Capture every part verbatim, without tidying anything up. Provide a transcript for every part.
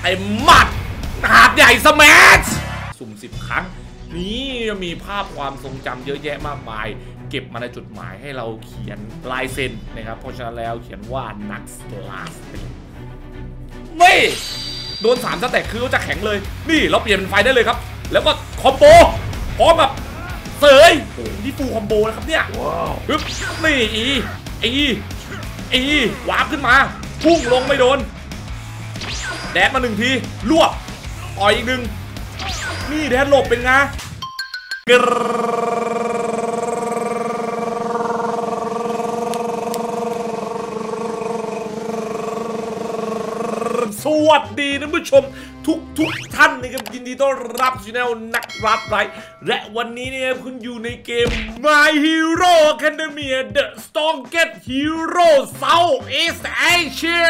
ต็มหมัดหาดใหญ่สแมชสุ่มสิบครั้งนี่มีภาพความทรงจำเยอะแยะมากมายเก็บมาในจดหมายให้เราเขียนลายเซ็นนะครับเพราะฉะนั้นแล้วเขียนว่านักสลาสไม่โดนสามสแต็กคือเขาจะแข็งเลยนี่เราเปลี่ยนเป็นไฟได้เลยครับแล้วก็คอมโบพร้อมแบบเสยโอ้นี่ฟูลคอมโบนะครับเนี่ยปึ๊บนี่อีอีอีวาร์ปขึ้นมาพุ่งลงไม่โดนแดดมาหนึ่งทีรวบต่อยอีกหนึ่งนี่แดดหลบเป็นไงสวัสดีท่านผู้ชมทุกทุกท่านนะครับยินดีต้อนรับสู่ช่องนักรับไลฟ์และวันนี้เนี่ยคุณอยู่ในเกม My Hero Academia The Strongest Hero Southeast Asia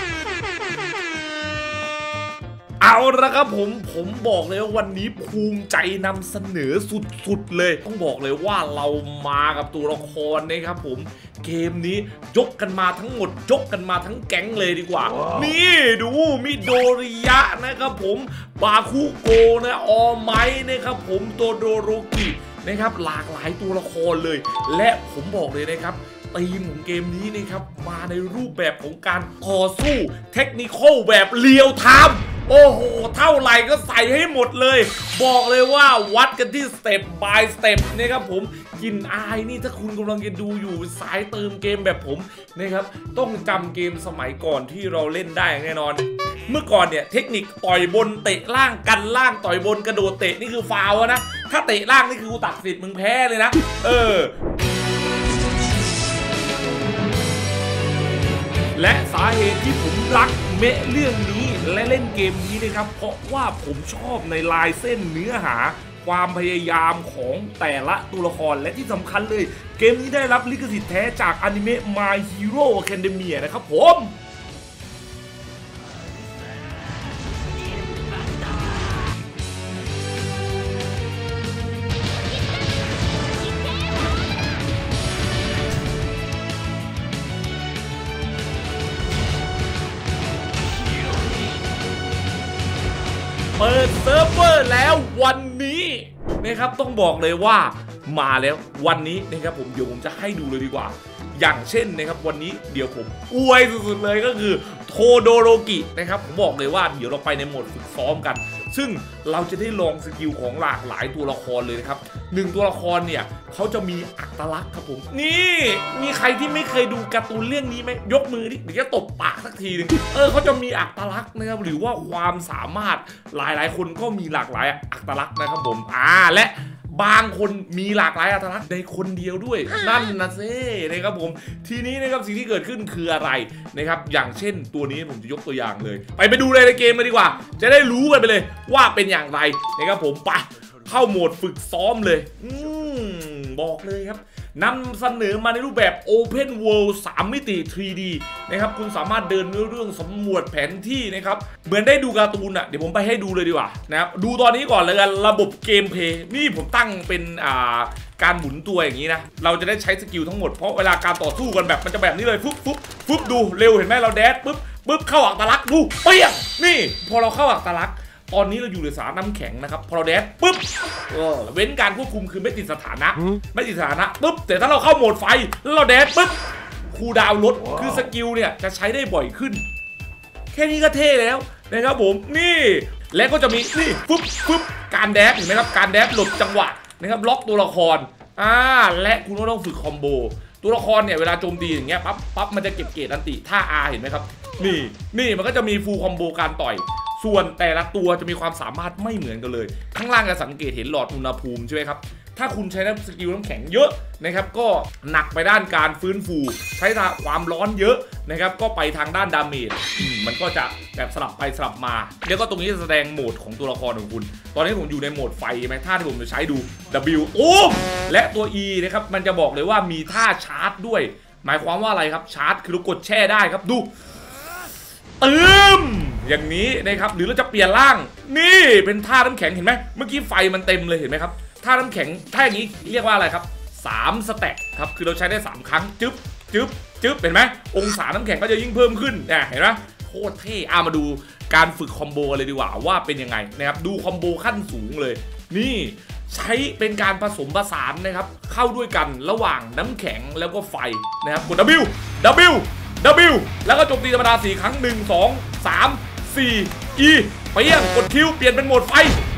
เอาละครับผมผมบอกเลยว่าวันนี้ภูมิใจนำเสนอสุดๆเลยต้องบอกเลยว่าเรามากับตัวละครนะครับผมเกมนี้ยกกันมาทั้งหมดยกกันมาทั้งแก๊งเลยดีกว่า wow. นี่ดูมิโดริยะนะครับผมบาคุโกนะออไมนะครับผมโตโดโรกินะครับหลากหลายตัวละครเลยและผมบอกเลยนะครับธีมของเกมนี้นะครับมาในรูปแบบของการต่อสู้เทคนิคอลแบบเรียลไทม์โอ้โหเท่าไหร่ก็ใส่ให้หมดเลยบอกเลยว่าวัดกันที่สเต็ปบายสเต็ปนะครับผมกินอายนี่ถ้าคุณกำลังจะดูอยู่สายเติมเกมแบบผมนะครับต้องจำเกมสมัยก่อนที่เราเล่นได้แน่นอนเมื่อก่อนเนี่ยเทคนิคต่อยบนเตะล่างกันล่างต่อยบนกระโดดเตะนี่คือฟาวล์นะถ้าเตะล่างนี่คือกูตัดสิทธิ์มึงแพ้เลยนะเออและสาเหตุที่ผมรักเมะเรื่องนี้และเล่นเกมนี้นะครับเพราะว่าผมชอบในลายเส้นเนื้อหาความพยายามของแต่ละตัวละครและที่สำคัญเลยเกมนี้ได้รับลิขสิทธิ์แท้จากอนิเมะ My Hero Academia นะครับผมเปิดเซิร์ฟเวอร์แล้ววันนี้นะครับต้องบอกเลยว่ามาแล้ววันนี้นะครับผมเดี๋ยวผมจะให้ดูเลยดีกว่าอย่างเช่นนะครับวันนี้เดี๋ยวผมอวยสุดๆเลยก็คือโทโดโรกินะครับผมบอกเลยว่าเดี๋ยวเราไปในโหมดฝึกซ้อมกันซึ่งเราจะได้ลองสกิลของหลากหลายตัวละครเลยนะครับหนึ่งตัวละครเนี่ยเขาจะมีอัตลักษณ์ครับผมนี่มีใครที่ไม่เคยดูการ์ตูนเรื่องนี้ไหมยกมือดิเดี๋ยวจะตบปากสักทีนึงเออเขาจะมีอัตลักษณ์นะครับหรือว่าความสามารถหลายๆคนก็มีหลากหลายอัตลักษณ์นะครับผมอ่าและบางคนมีหลากหลายอัตลักษณ์ในคนเดียวด้วยนั่นนะซินะครับผมทีนี้นะครับสิ่งที่เกิดขึ้นคืออะไรนะครับอย่างเช่นตัวนี้ผมจะยกตัวอย่างเลยไปไปดูเลยในเกมเลยดีกว่าจะได้รู้กันไปเลยว่าเป็นอย่างไรนะครับผมไปเข้าโหมดฝึกซ้อมเลยอืมบอกเลยครับนำเสนอมาในรูปแบบ Open World สามมิติ ทรี ดี นะครับคุณสามารถเดินเรื่องสำรวจแผนที่นะครับเหมือนได้ดูการ์ตูนอ่ะเดี๋ยวผมไปให้ดูเลยดีกว่านะครับดูตอนนี้ก่อนเลยกันระบบเกมเพลย์นี่ผมตั้งเป็นอ่าการหมุนตัวอย่างนี้นะเราจะได้ใช้สกิลทั้งหมดเพราะเวลาการต่อสู้กันแบบมันจะแบบนี้เลยปุ๊บปุ๊บปุ๊บดูเร็วเห็นไหมเราแดดปุ๊บปุ๊บเข้าอัตลักษณ์ดูเปี้ยงนี่พอเราเข้าอัตลักษณ์ตอนนี้เราอยู่ในสถานะน้ำแข็งนะครับพอเราแดดปุ๊บเออเว้นการควบคุมคือไม่ติดสถานะไม่ติดสถานะปุ๊บแต่ถ้าเราเข้าโหมดไฟแล้วเราแดดปุ๊บคูลดาวน์ลดคือสกิลเนี่ยจะใช้ได้บ่อยขึ้นแค่นี้ก็เท่แล้วนะครับผมนี่และก็จะมีนี่ปุ๊บปุ๊บการแดดเห็นไหมครับการแดดหลบจังหวะนะครับล็อกตัวละครอ่าและคุณก็ต้องฝึกคอมโบตัวละครเนี่ยเวลาโจมตีอย่างเงี้ยปั๊บปั๊บมันจะเก็บเกรดอันติท่า อาร์ เห็นไหมครับนี่นี่มันก็จะมีฟูลคอมโบการต่อยส่วนแต่ละตัวจะมีความสามารถไม่เหมือนกันเลยข้างล่างจะสังเกตเห็นหลอดอุณหภูมิใช่ไหมครับถ้าคุณใช้น้ำสกิลน้ำแข็งเยอะนะครับก็หนักไปด้านการฟื้นฟูใช้ความร้อนเยอะนะครับก็ไปทางด้านดาเมจมันก็จะแบบสลับไปสลับมาแล้วก็ตรงนี้จะแสดงโหมดของตัวละครของคุณตอนนี้ผมอยู่ในโหมดไฟใช่ไหมท่าที่ผมจะใช้ดู W โอ้และตัว E นะครับมันจะบอกเลยว่ามีท่าชาร์จด้วยหมายความว่าอะไรครับชาร์จคือเรากดแช่ได้ครับดูตืมอย่างนี้นะครับหรือเราจะเปลี่ยนร่างนี่เป็นท่าน้ำแข็งเห็นไหมเมื่อกี้ไฟมันเต็มเลยเห็นไหมครับท่าน้ำแข็งท่าอย่างนี้เรียกว่าอะไรครับสามสแต็กครับคือเราใช้ได้สามครั้งจึ๊บจึ๊บจึ๊บเห็นไหมองศาน้ำแข็งก็จะยิ่งเพิ่มขึ้นเนี่ยเห็นไหมคคตรเท่อ่ะมาดูการฝึกคอมโบเลยดีกว่าว่าเป็นยังไงนะครับดูคอมโบขั้นสูงเลยนี่ใช้เป็นการผสมผสานนะครับเข้าด้วยกันระหว่างน้ำแข็งแล้วก็ไฟนะครับกด W W W แล้วก็โจมตีธรรมดาสี่ครั้งหนึ่ง สอง สาม สี่ E เปลี่ยนกดคิวเปลี่ยนเป็นโหมดไฟ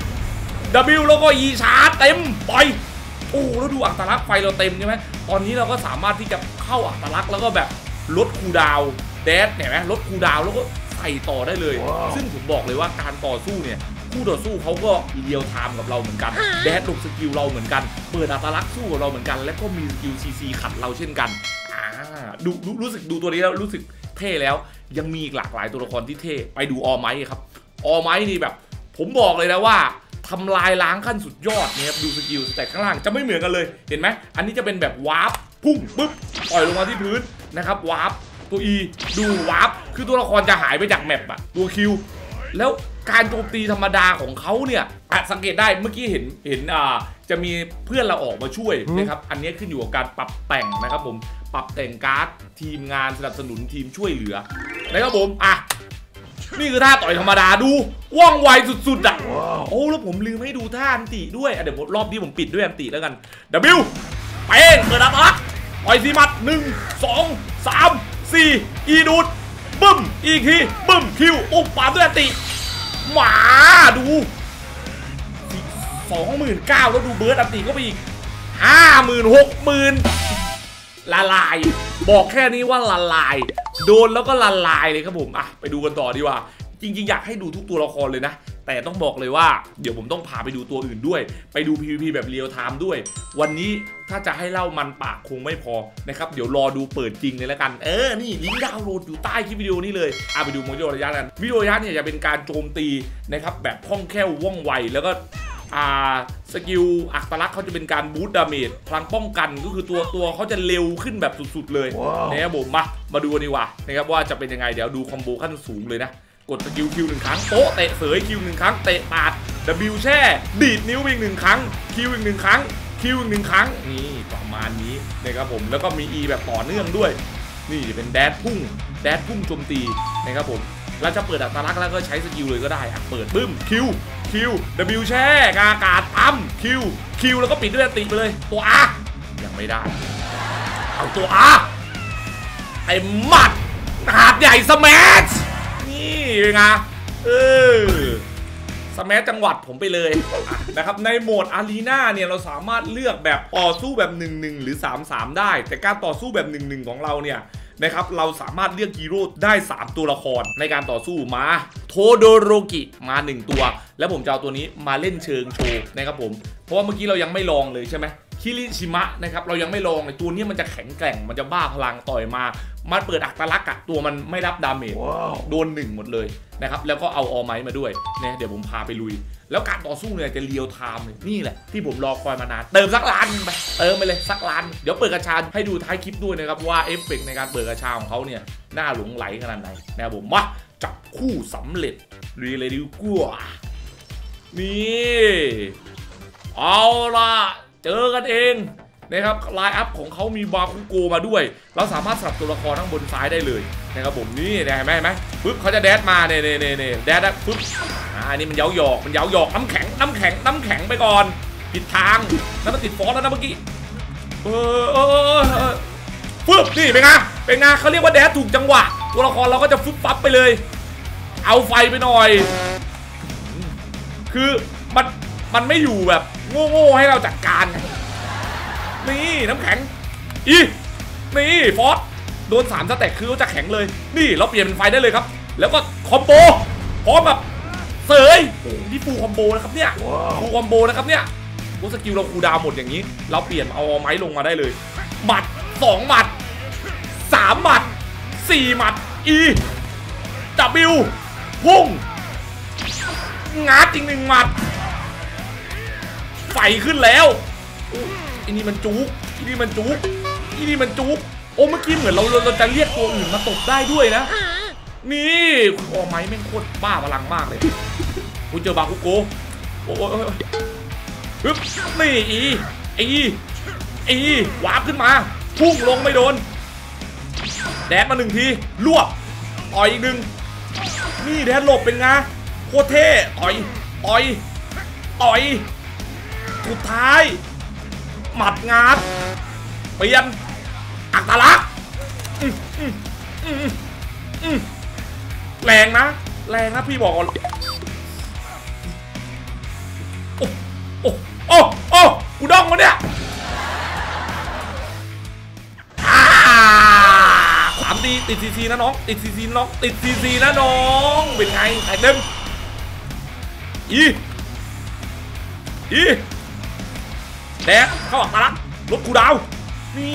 W แล้วก็ E ชาร์จเต็มปล่อยโอ้แล้วดูอัตลักษณ์ไฟเราเต็มใช่ไหมตอนนี้เราก็สามารถที่จะเข้าอัตลักษณ์แล้วก็แบบลดคูลดาวน์แดชเห็นไหมลดคูลดาวน์แล้วก็ใส่ต่อได้เลย wow. ซึ่งผมบอกเลยว่าการต่อสู้เนี่ยคู่ต่อสู้เขาก็เรียลไทม์กับเราเหมือนกันแดชลงสกิลเราเหมือนกันเปิดอัตลักษณ์สู้กับเราเหมือนกันและก็มีสกิล ซี ซี ขัดเราเช่นกันอ่าดูรู้สึกดูตัวนี้แล้วรู้สึกเท่แล้วยังมีอีกหลากหลายตัวละครที่เท่ไปดูออไมท์ครับออไมท์นี่แบบผมบอกเลยนะว่าทำลายล้างขั้นสุดยอดเนี่ยดูสกิลแต่ข้างล่างจะไม่เหมือนกันเลยเห็นไหมอันนี้จะเป็นแบบวาร์ปพุ่งปุ๊บปล่อยลงมาที่พื้นนะครับวาร์ปตัว E ดูวาร์ปคือตัวละครจะหายไปจากแมปอะตัว Q แล้วการโจมตีธรรมดาของเขาเนี่ยสังเกตได้เมื่อกี้เห็นเห็นอ่าจะมีเพื่อนเราออกมาช่วยนะครับอันนี้ขึ้นอยู่กับการปรับแต่งนะครับผมปรับแต่งการ์ดทีมงานสนับสนุนทีมช่วยเหลือนะครับผมอ่ะนี่คือท่าต่อยธรรมดาดูว่องไวสุดๆอ่ะ wow. โอ้แล้วผมลืมให้ดูท่าอันติด้วยเดี๋ยวรอบนี้ผมปิดด้วยอันติแล้วกัน W เป้งเปิดอัตลักษณ์ต่อยสีมัดหนึ่ง สอง สาม สี่ อีดูดบึ้มอีกทีบึ้มคิวปุ๊บปาด้วยอันติหมาดูสองหมื่นเก้าแล้วดูเบิร์ดอันติก็ไปอีกห้าหมื่นหกหมื่นละลายบอกแค่นี้ว่าละลายโดนแล้วก็ละลายเลยครับผมอ่ะไปดูกันต่อดีกว่าจริงๆอยากให้ดูทุกตัวละครเลยนะแต่ต้องบอกเลยว่าเดี๋ยวผมต้องพาไปดูตัวอื่นด้วยไปดู พี วี พี แบบเรียลไทม์ด้วยวันนี้ถ้าจะให้เล่ามันปากคงไม่พอนะครับเดี๋ยวรอดูเปิดจริงเลยแล้วกันเออนี่ลิงก์ดาวน์โหลดอยู่ใต้คลิปวิดีโอนี้เลยอ่ะไปดูโมโจระยะกันวิดีโอระยะเนี่ยจะเป็นการโจมตีนะครับแบบคล่องแคล่วว่องไวแล้วก็อ่าสกิลอัตลักษณ์เขาจะเป็นการบูสต์ดาเมจพลังป้องกันก็คือตัวตัวเขาจะเร็วขึ้นแบบสุดๆเลย wow. นะครับผมมามาดูกันดีกว่านะครับว่าจะเป็นยังไงเดี๋ยวดูคอมโบขั้นสูงเลยนะกดสกิลคิวหนึ่งครั้งโป๊ะเตะเสยคิวหนึ่งครั้งเตะปาด W แช่ดีดนิ้วอีกหนึ่งครั้งคิวอีกหนึ่งครั้งคิวอีกหนึ่งครั้งนี่ประมาณนี้นะครับผมแล้วก็มี E แบบต่อเนื่องด้วยนี่เป็นแดชพุ่งแดชพุ่งโจมตีนะครับผมเราจะเปิดอัตลักษณ์แล้วก็ใช้สกิลเลยก็ได้อ่ะเปิดบึ้มคิวคิว W แช่กาอากาศปั๊มคิวคิวแล้วก็ปิดด้วยอันติไปเลยตัว R ยังไม่ได้เอาตัว R ไอ้หมัดหาดใหญ่สแมชนี่เป็นไงเออสแมชจังหวัดผมไปเลยนะครับในโหมดอารีนาเนี่ยเราสามารถเลือกแบบต่อสู้แบบหนึ่งหนึ่งหรือสามสามได้แต่การต่อสู้แบบหนึ่งหนึ่งของเราเนี่ยนะครับเราสามารถเลือกฮีโร่ได้สามตัวละครในการต่อสู้มาโทโดโรกิมาหนึ่งตัวแล้วผมจะเอาตัวนี้มาเล่นเชิงโชว์นะครับผมเพราะว่าเมื่อกี้เรายังไม่ลองเลยใช่ไหมคิริชิมะนะครับเรายังไม่ลองเลยตัวนี้มันจะแข็งแกร่งมันจะบ้าพลังต่อยมามันเปิดอัตลักษณ์อะตัวมันไม่รับดาเมจ wow. โดนหนึ่งหมดเลยนะครับแล้วก็เอาออไมท์มาด้วยเนี่ยเดี๋ยวผมพาไปลุยแล้วการต่อสู้เนี่ยจะเรียลไทม์เลยนี่แหละที่ผมรอคอยมานานเติมสักล้านไปเติมไปเลยสักล้านเดี๋ยวเปิดกระชาให้ดูท้ายคลิปด้วยนะครับว่าเอฟเฟกต์ในการเปิดกระชาของเขาเนี่ยน่าหลงไหลขนาดไหนนะครับผมมาจับคู่สำเร็จรีเลยดีกว่านี่เอาล่ะเจอกันเองนะครับไลน์อัพของเขามีบาคุโกมาด้วยเราสามารถสลับตัวละครทั้งบนซ้ายได้เลยนะครับผมนี่เห็นไหมเห็นไหมปึ๊บเขาจะแดดมาเนี่ยเนี่ยเนี่ยแดดนะปึ๊บอ่าอันนี้มันเย้าหยอกมันเย้าหยอกน้ำแข็งน้ำแข็งน้ำแข็งไปก่อนผิดทางแล้วมันติดฟอสแล้วนะเมื่อกี้เออเออปึ๊บนี่เป็นไงเป็นไงเขาเรียกว่าแดดถูกจังหวะตัวละครเราก็จะฟึบปั๊บไปเลยเอาไฟไปหน่อยคือมันมันไม่อยู่แบบโง่ๆให้เราจัดการนี่น้ำแข็งอีนี่ฟอสโดนสามสแต็กคือเขาจะแข็งเลยนี่เราเปลี่ยนเป็นไฟได้เลยครับแล้วก็คอมโบพร้อมแบบเสยโอ้ที่ฟูลคอมโบนะครับเนี่ยฟูลคอมโบนะครับเนี่ยโอ้สกิลเราคูลดาวน์หมดอย่างนี้เราเปลี่ยนเอาไม้ลงมาได้เลยหมัดสองหมัดสามหมัดสี่หมัด E W พุ่งงัดจริงหนึ่งหมัดไฟขึ้นแล้วอันนี้มันจุกอันนี้มันจุกอันนี้มันจุกโอ้เมื่อกี้เหมือนเราเราจะเรียกตัวอื่นมาตบได้ด้วยนะนี่คุณออไม้แม่งโคตรบ้าพลังมากเลยคุณเจอบาคุโกโอ้โหปึ๊บนี่อีอีอีวาร์ปขึ้นมาพุ่งลงไม่โดนแดดมาหนึ่งทีลวกต่อยอีกหนึ่งนี่แดนหลบเป็นไงโคตรเท่ต่อยต่อยต่อยสุดท้ายหมัดงาดเปลี่ยนอัตลักษณ์แรงนะแรงนะพี่บอกก่อนโอ้โอ้โอ้โอ้กูด้องมันเนี่ยสามตีติดซีซีนะน้องติดซีซีน้องติดซีซีนะน้องเป็นไงแตกเดิมอีอีแดกเข้าอัตลักษณ์ลดกูดาวนี่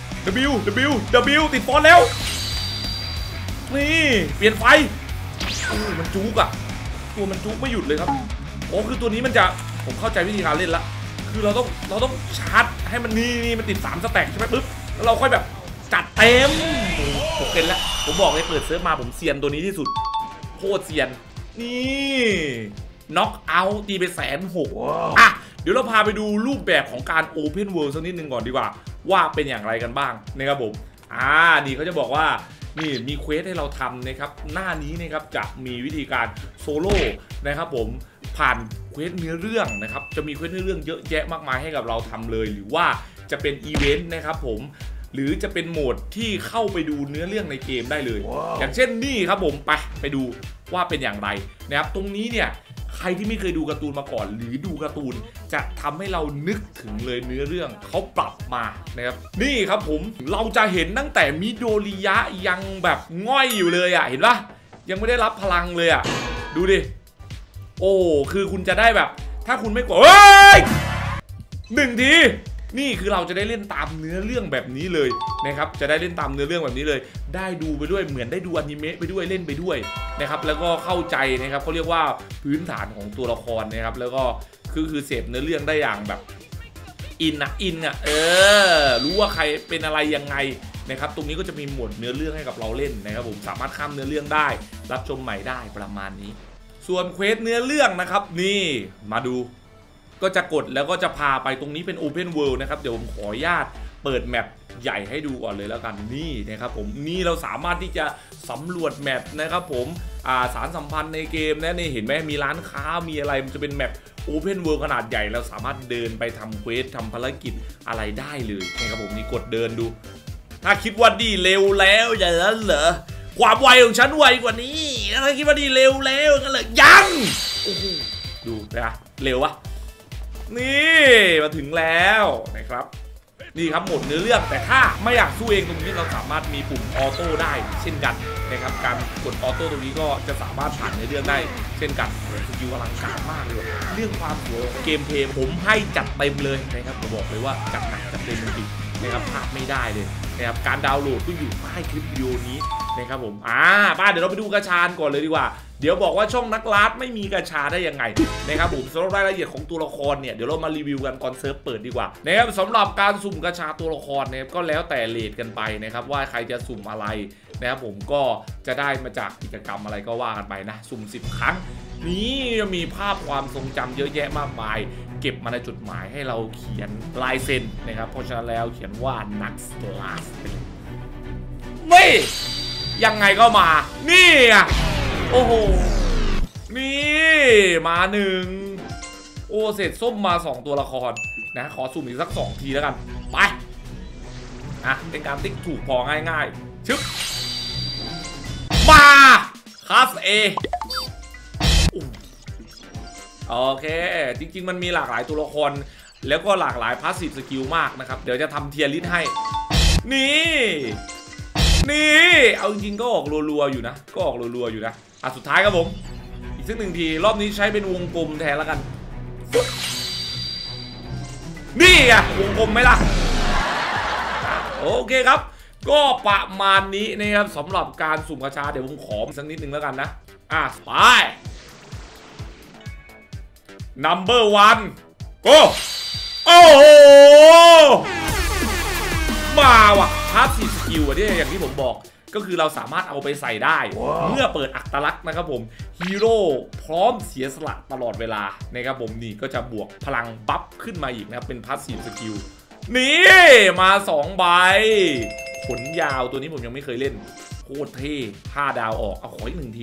W W W ติดฟอนแล้วนี่เปลี่ยนไฟมันจุกอะตัวมันจุกไม่หยุดเลยครับโอ้คือตัวนี้มันจะผมเข้าใจวิธีการเล่นละคือเราต้องเราต้องชาร์จให้มันนี่นี่มันติดสามสแต็กใช่ไหมปึ๊บแล้วเราค่อยแบบจัดเต็มผมเป็นแล้วผมบอกเลยเปิดเซิร์ฟมาผมเซียนตัวนี้ที่สุดโคตรเซียนนี่น็อกเอาท์ตีไปแสนหกอ่ะเดี๋ยวเราพาไปดูรูปแบบของการ Open World สักนิดนึงก่อนดีกว่าว่าเป็นอย่างไรกันบ้างนะครับผมอ่านี่เขาจะบอกว่านี่มีเควสให้เราทำนะครับหน้านี้นะครับจะมีวิธีการโซโล่นะครับผมผ่านเควสเนื้อเรื่องนะครับจะมีเควสเนื้อเรื่องเยอะแยะมากมายให้กับเราทำเลยหรือว่าจะเป็นอีเวนต์นะครับผมหรือจะเป็นโหมดที่เข้าไปดูเนื้อเรื่องในเกมได้เลย wow. อย่างเช่นนี่ครับผมไปไปดูว่าเป็นอย่างไรนะครับตรงนี้เนี่ยใครที่ไม่เคยดูการ์ตูนมาก่อนหรือดูการ์ตูนจะทำให้เรานึกถึงเลยเนื้อเรื่องเขาปรับมานะครับนี่ครับผมเราจะเห็นตั้งแต่มิโดริยะยังแบบง่อยอยู่เลยอ่ะเห็นปะยังไม่ได้รับพลังเลยอ่ะดูดิโอ้คือคุณจะได้แบบถ้าคุณไม่กดเฮ้ยหนึ่งทีนี่คือเราจะได้เล่นตามเนื้อเรื่องแบบนี้เลยนะครับจะได้เล่นตามเนื้อเรื่องแบบนี้เลยได้ดูไปด้วยเหมือนได้ดูอนิเมะไปด้วยเล่นไปด้วยนะครับแล้วก็เข้าใจนะครับเขาเรียกว่าพื้นฐานของตัวละครนะครับแล้วก็คือคือเสพเนื้อเรื่องได้อย่างแบบอินนะอินอ่ะเออรู้ว่าใครเป็นอะไรยังไงนะครับตรงนี้ก็จะมีหมวดเนื้อเรื่องให้กับเราเล่นนะครับผมสามารถข้ามเนื้อเรื่องได้รับชมใหม่ได้ประมาณนี้ส่วนเควสเนื้อเรื่องนะครับนี่มาดูก็จะกดแล้วก็จะพาไปตรงนี้เป็น Open World นะครับเดี๋ยวผมขออนุญาตเปิดแมปใหญ่ให้ดูก่อนเลยแล้วกันนี่นะครับผมนี่เราสามารถที่จะสำรวจแมปนะครับผมอ่าสารสัมพันธ์ในเกมนะนี่เห็นไหมมีร้านค้ามีอะไรมันจะเป็นแมป Open World ขนาดใหญ่เราสามารถเดินไปทำเควสทำภารกิจอะไรได้เลยนะครับผมนี่กดเดินดูถ้าคิดว่าดีเร็วแล้วอย่างนั้นเหรอความไวของฉันไวกว่านี้ถ้าคิดว่าดีเร็วแล้วงั้นเหรอยังโอ้โหดูนะเร็ววะนี่มาถึงแล้วนะครับนี่ครับหมดเนื้อเรื่องแต่ถ้าไม่อยากสู้เองตรงนี้เราสามารถมีปุ่มออโต้ได้เช่นกันนะครับการกดออโต้ตรงนี้ก็จะสามารถผ่านเนื้อเรื่องได้เช่นกันสกิลอลังการมากเลยเรื่องความสวยเกมเพลย์ผมให้จัดเต็มเลยนะครับผมบอกเลยว่าจัดหนักจัดเต็มจริงๆนะครับพลาดไม่ได้เลยนะครับการดาวน์โหลดก็อยู่ใต้คลิปวิดีโอนี้นะครับผมอ่าป้าเดี๋ยวเราไปดูกระชานก่อนเลยดีกว่าเดี๋ยวบอกว่าช่องนักลาดไม่มีกระชาได้ยังไงนะครับผมสำหรับรายละเอียดของตัวละครเนี่ยเดี๋ยวเรามารีวิวกันก่อนเซิร์ฟเปิดดีกว่านะครับสำหรับการสุ่มกระชาตัวละครเนี่ยก็แล้วแต่เลทกันไปนะครับว่าใครจะสุ่มอะไรนะครับผมก็จะได้มาจากกิจกรรมอะไรก็ว่ากันไปนะสุ่มสิบครั้งนี้มีภาพความทรงจำเยอะแยะมากมายเก็บมาในจดหมายให้เราเขียนลายเซ็นนะครับเพราะฉะนั้นแล้วเขียนว่านักลาดไม่ยังไงก็มานี่อ่ะโอ้โหนี่มาหนึ่งโอ้เสร็จส้มมาสองตัวละครนะขอสุ่มอีกสักสองทีแล้วกันไปอ่ะเป็นการติ๊กถูกพอง่ายๆชึบมาคลาส A โอเคจริงๆมันมีหลากหลายตัวละครแล้วก็หลากหลายพาสซีฟสกิลมากนะครับเดี๋ยวจะทำเทียร์ลิสต์ให้นี่นี่เอาจริงๆก็ออกรัวๆอยู่นะก็ออกรัวๆอยู่นะอ่ะสุดท้ายครับผมอีกสักหนึ่งทีรอบนี้ใช้เป็นวงกลมแทนแล้วกันนี่ไงวงกลมไหมล่ะโอเคครับก็ประมาณนี้นะครับสำหรับการสุ่มกระชาเดี๋ยวผมขอสักนิดนึงแล้วกันนะอ่ะไป number one go โอ้โหมาว่ะพาสซีฟสกิลที่อย่างที่ผมบอกก็คือเราสามารถเอาไปใส่ได้ wow. เมื่อเปิดอัตลักษณ์นะครับผมฮีโร่พร้อมเสียสละตลอดเวลานะครับผมนี่ก็จะบวกพลังบัฟขึ้นมาอีกนะครับเป็นพาสซีฟสกิลนี่มาสองใบขนยาวตัวนี้ผมยังไม่เคยเล่นโคตรเท่ห้าดาวออกเอาขออีกหนึ่งที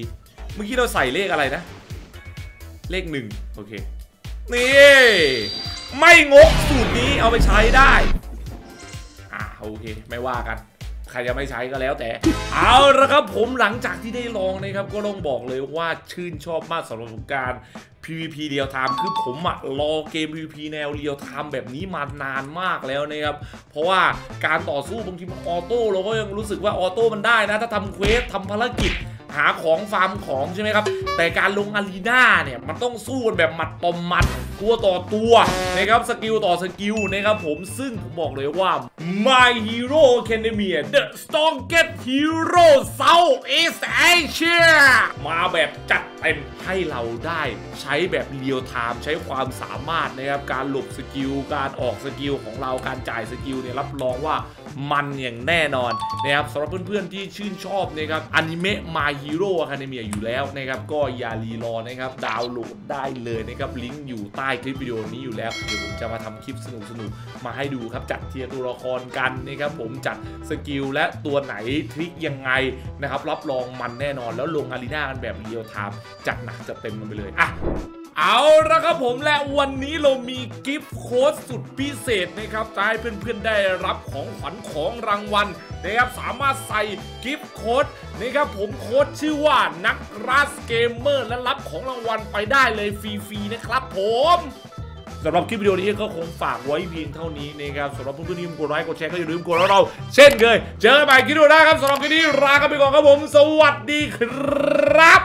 เมื่อกี้เราใส่เลขอะไรนะเลขหนึ่งโอเคนี่ไม่งกสูตรนี้เอาไปใช้ได้อ่าโอเคไม่ว่ากันใครจะไม่ใช้ก็แล้วแต่เอาละครับผมหลังจากที่ได้ลองนะครับก็ต้องบอกเลยว่าชื่นชอบมากสำหรับการ พี วี พี เรียลไทม์คือผมอะรอเกม พี วี พี แนวเรียลไทม์แบบนี้มานานมากแล้วนะครับเพราะว่าการต่อสู้บางทีมันออโต้เราก็ยังรู้สึกว่าออโต้มันได้นะถ้าทำเควสทำภารกิจหาของฟาร์มของใช่ไหมครับแต่การลงอารีนาเนี่ยมันต้องสู้กันแบบหมัดต่อหมัดตัวต่อตัวนะครับสกิลต่อสกิลนะครับผมซึ่งผมบอกเลยว่า My Hero Academia The Strongest Hero Southeast Asia มาแบบจัดเต็มให้เราได้ใช้แบบเรียลไทม์ใช้ความสามารถนะครับการหลบสกิลการออกสกิลของเราการจ่ายสกิลเนี่ยรับรองว่ามันอย่างแน่นอนนะครับสำหรับเพื่อนๆที่ชื่นชอบนะครับอนิเมะ My Hero Academia อยู่แล้วนะครับก็อย่ารีรอนะครับดาวน์โหลดได้เลยนะครับลิงก์อยู่ใต้คลิปวิดีโอนี้อยู่แล้วเดี๋ยวผมจะมาทำคลิปสนุกๆมาให้ดูครับจัดเทียร์ตัวละครกันนะครับผมจัดสกิลและตัวไหนทริคยังไงนะครับรับรองมันแน่นอนแล้วลงอารีนากันแบบเรียลไทม์จัดหนักจัดเต็มกันไปเลยอ่ะเอาละครับผมและวันนี้เรามีกิฟต์โค้ดสุดพิเศษนะครับจะให้เพื่อนๆได้รับของขวัญของรางวัลนะครับสามารถใส่กิฟต์โค้ดนะครับผมโค้ดชื่อว่านักรัสเกมเมอร์และรับของรางวัลไปได้เลยฟรีๆนะครับผมสำหรับคลิปวิดีโอนี้ก็คงฝากไว้เพียงเท่านี้นะครับสำหรับเพื่อนๆที่กดไลค์กดแชร์ก็อย่าลืมกดแล้วเราเช่นเคยเจอกันใหม่คลิปวิดีโอหน้าครับสำหรับคลิปนี้ลากันไปก่อนครับผมสวัสดีครับ